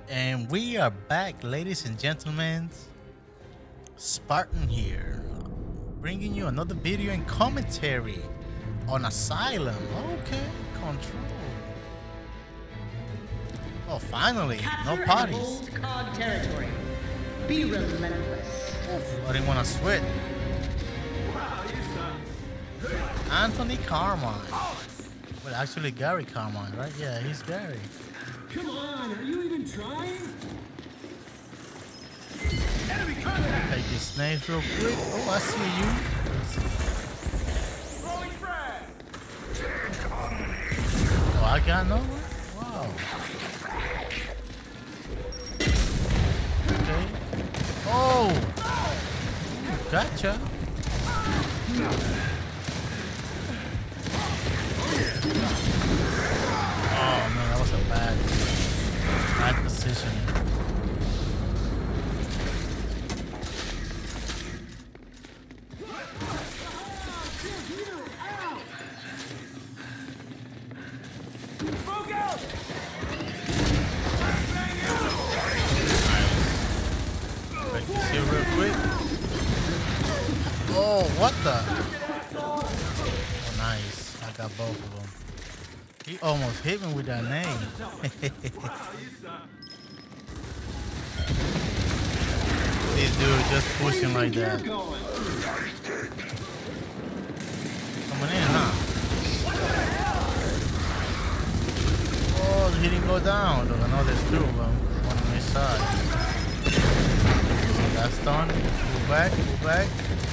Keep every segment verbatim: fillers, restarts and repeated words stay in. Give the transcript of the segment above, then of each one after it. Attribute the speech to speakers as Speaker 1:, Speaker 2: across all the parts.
Speaker 1: And we are back, ladies and gentlemen. Spartan here, bringing you another video and commentary on Asylum. Okay, Control. Oh, finally,
Speaker 2: Capture
Speaker 1: no parties.
Speaker 2: and hold C O D territory. Be relentless.
Speaker 1: Oof, I didn't want to sweat. Anthony Carmine. Well, actually, Gary Carmine, right? Yeah, he's Gary.
Speaker 3: Come on, are you even trying?
Speaker 1: Take these snakes real quick. Oh, I see you. Oh, I got no one? Wow. Okay. Oh! Gotcha. Oh man, that was a bad, bad positioning. Break this here real quick. Oh, what the? Oh, nice. I got both of them. He almost hit me with that name. This dude just pushing like that. Coming in, huh? Oh, he didn't go down. Look, I know there's two of them. One on each side. So that's done. Move back, move back.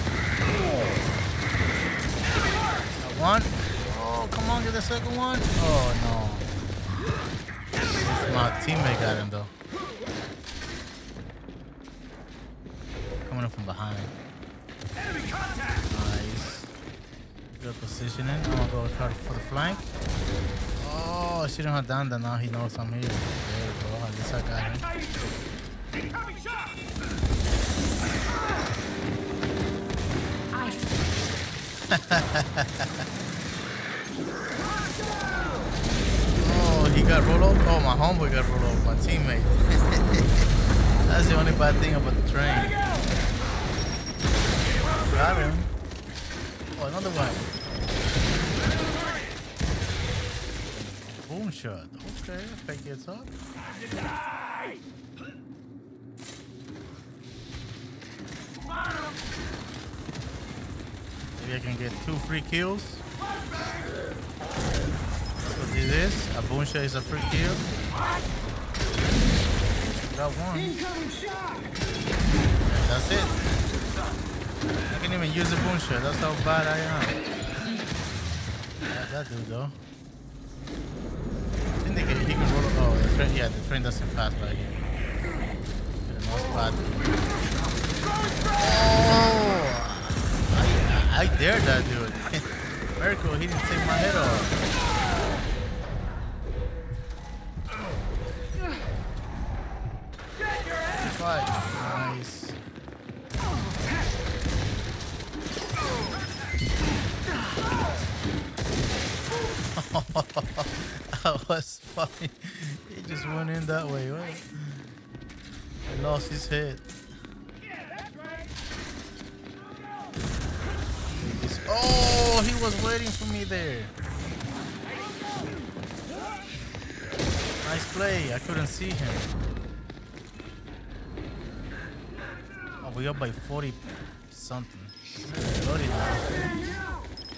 Speaker 1: Got one. Oh, come on, get the second one. Oh, no. My teammate got him, though. Coming in from behind. Nice. Good positioning. I'm gonna go try for the flank. Oh, I shouldn't have done that. Now he knows I'm here. There we go. At least I got him. Oh, he got rolled over. Oh, my homeboy got rolled over. My teammate. That's the only bad thing about the train. Got him. Oh, another one. Boom shot. Okay, pick it up. Maybe I can get two free kills. That's what this is. A boom shot is a free kill. Got one. And that's it. I can't even use a boom shot. That's how bad I am. Yeah, that dude though. I think they can, he can roll it. Oh, the train, yeah, the train doesn't pass right here. Get a nice spot. Oh! I, I dared that dude. Miracle, he didn't take my head off. Fight. Nice. That was funny. He just went in that way. What? He lost his head. Oh, he was waiting for me there. Nice play. I couldn't see him. Oh, we up by forty something. forty now.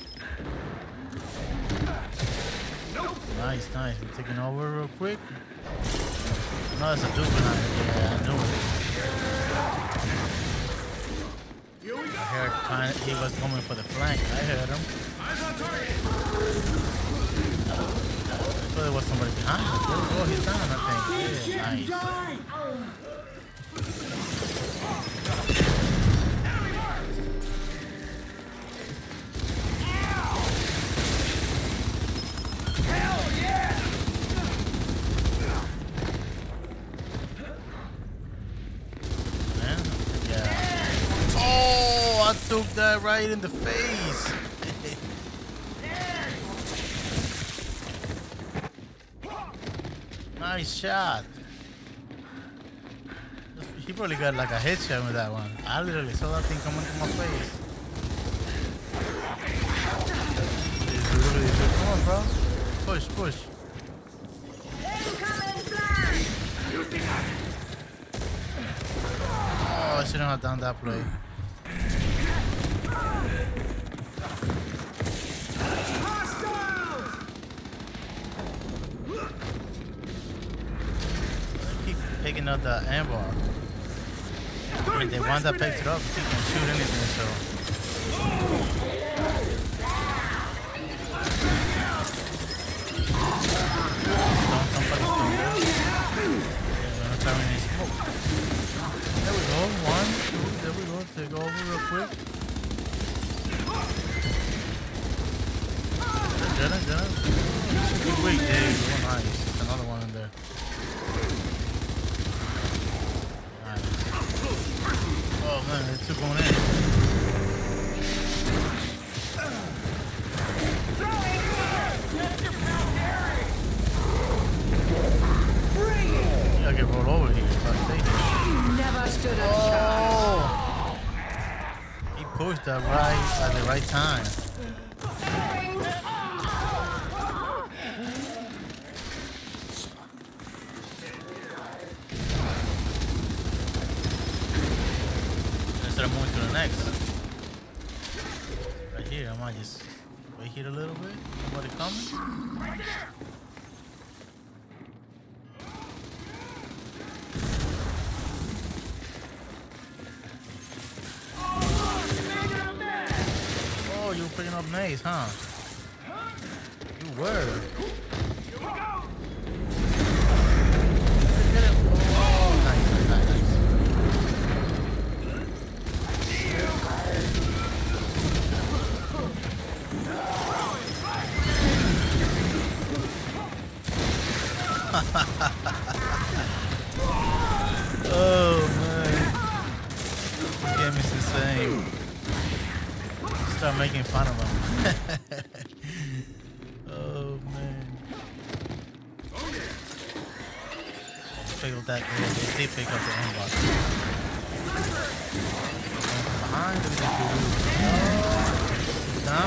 Speaker 1: Nice, nice. We're taking over real quick. No, that's a dude behind it. Yeah, I knew it. I heard kind of, he was coming for the flank. I heard him. I thought there was somebody behind us. Oh, he's down, I think. Yeah, nice. Took that right in the face. Nice shot. he probably got like a headshot with that one. I literally saw that thing coming to my face. Come on, bro. Push, push. Oh, I shouldn't have done that play. I keep picking up the amber. I mean, the one that picks it up, he can shoot anything, so. There we go, one, two, there we go, take over real quick. Get it, get it. Should be weak, there you go, nice. Another one in there. Nice. Oh man, they took one in. Yeah, I get rolled over here if I stay here.
Speaker 2: Never stood a
Speaker 1: Oh! He pushed that right at the right time. Instead of moving to the next. Right here, I might just wait here a little bit. Nobody coming? You were picking up maze, huh? You were. Get it. Oh, nice, nice, nice, nice. Oh man, this game is insane. Start making fun of him. Oh man. Pick up that they did pick up the aimbot. From behind, let me just do this. Down.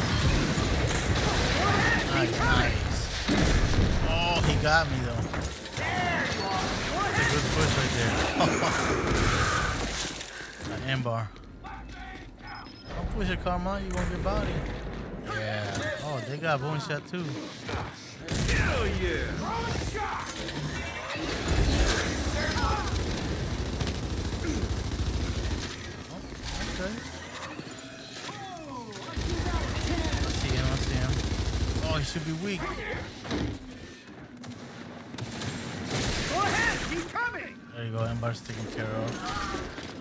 Speaker 1: Nice, nice. Oh, he got me though. That's a good push right there. An aimbot. Don't push it, Karma. You gonna get body. Yeah. Oh, they got bone shot too.
Speaker 3: Hell yeah!
Speaker 1: Oh, okay. I see him. I see him. Oh, he should be weak.
Speaker 3: Go ahead, keep coming.
Speaker 1: There you go. Ember's taken care of.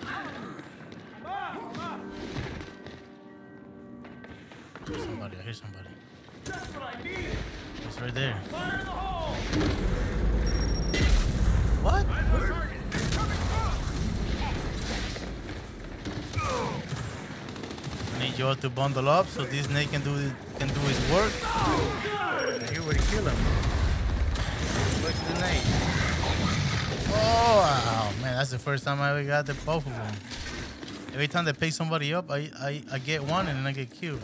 Speaker 1: Here's somebody, I hear somebody.
Speaker 3: That's what I need.
Speaker 1: It's right there.
Speaker 3: Fire in the hole.
Speaker 1: What?
Speaker 3: I know target. Coming from.
Speaker 1: I need you all to bundle up so this snake can do can do his work. I hear where he kill him. Where's the snake? Oh, wow, man, that's the first time I ever got the both of them. Every time they pick somebody up, I I, I get one and then I get killed.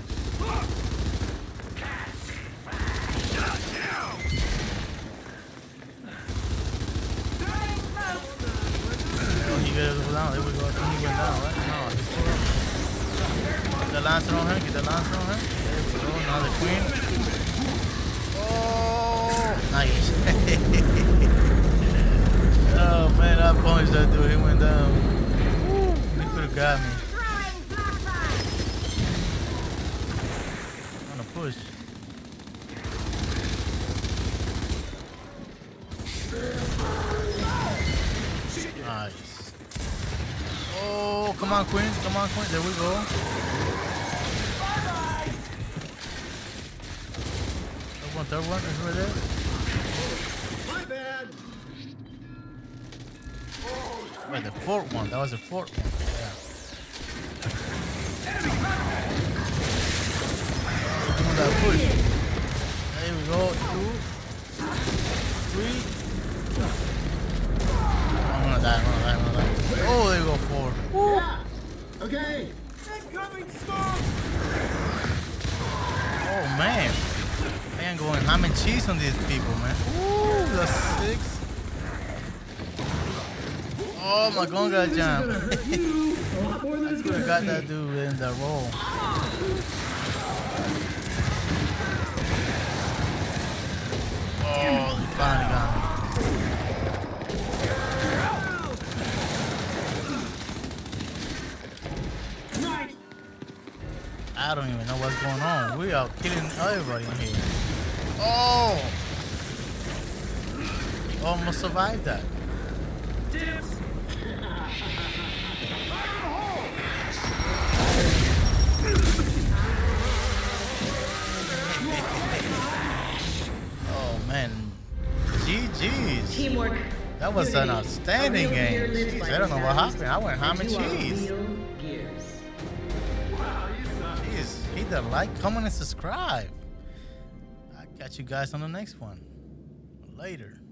Speaker 1: He gotta go down. There we go. I think he went down, right? No, he's still up. Get the lancer on him. Get the lancer on him. There we go. Now the queen. Oh, nice. Oh man, I punched that dude. He went down. Woo, he could have got me. I'm gonna push. Nice. Oh, come on, Queen. Come on, Queen. There we go. Third one, third one. Is right there.
Speaker 3: My bad.
Speaker 1: Wait, the fourth one. That was the fourth one. Yeah. Doing that push. There we go. Two, three. I'm gonna die. I'm gonna die. I'm gonna die. go for.
Speaker 3: Yeah. Okay. Incoming smoke.
Speaker 1: Oh man, I am going ham and cheese on these people, man. Ooh, the six. Oh my god, got
Speaker 3: This is
Speaker 1: jam.
Speaker 3: gonna hurt you a lot more than it's
Speaker 1: I
Speaker 3: gonna
Speaker 1: got
Speaker 3: hurt
Speaker 1: that
Speaker 3: me.
Speaker 1: dude in the roll. Oh, he finally got me.
Speaker 3: Right.
Speaker 1: I don't even know what's going on. We are killing everybody in here. Oh! Almost survived that.
Speaker 3: Dips.
Speaker 1: Oh man. G G's.
Speaker 2: Teamwork.
Speaker 1: That was an
Speaker 2: unity.
Speaker 1: outstanding
Speaker 2: A real
Speaker 1: game.
Speaker 2: gear lives
Speaker 1: Jeez,
Speaker 2: by
Speaker 1: I don't know what
Speaker 2: design.
Speaker 1: happened. I went ham and
Speaker 2: You are
Speaker 1: cheese.
Speaker 2: real gears.
Speaker 1: Jeez, hit the like, comment, and subscribe. I'll catch you guys on the next one. Later.